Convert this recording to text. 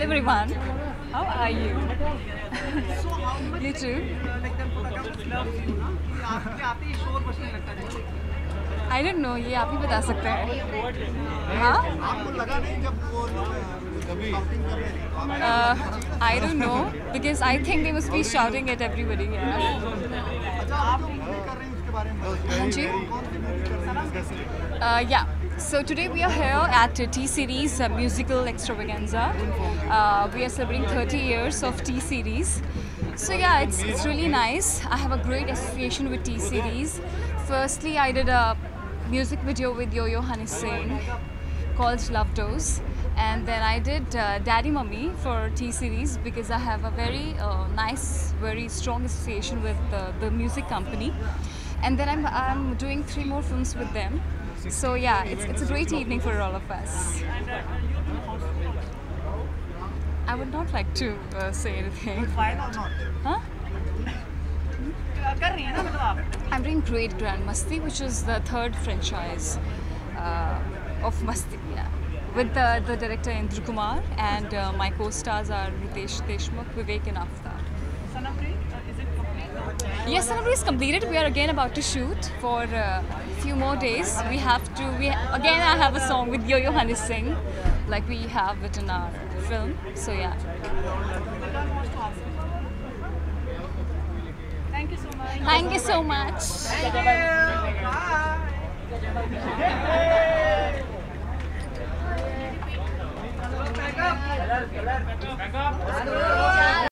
everyone. How are you? You too. I don't know. ये आप ही बता सकते हैं. हाँ? I don't know because I think they must be shouting at everybody. Yeah. Yeah. So today we are here at T-Series Musical Extravaganza. We are celebrating 30 years of T-Series. So yeah, it's really nice. I have a great association with T-Series. Firstly, I did a music video with Yo-Yo Honey Singh called Love Dose. And then I did Daddy Mummy for T-Series because I have a very nice, very strong association with the music company. And then I'm doing 3 more films with them. So yeah, it's a great evening for all of us. I would not like to say anything. Why not? Huh? I'm doing Great Grand Masti, which is the 3rd franchise of Masti. Yeah. With the director Indra Kumar and my co-stars are Ritesh Deshmukh, Vivek and Aftab. Sanamri, is it complete? Yes, Sanamri is completed. We are again about to shoot for a few more days. I have a song with Yo-Yo Honey Singh, like we have it in our film. So yeah. Thank you so much. Thank you so much. Thank you. Bye. Back up.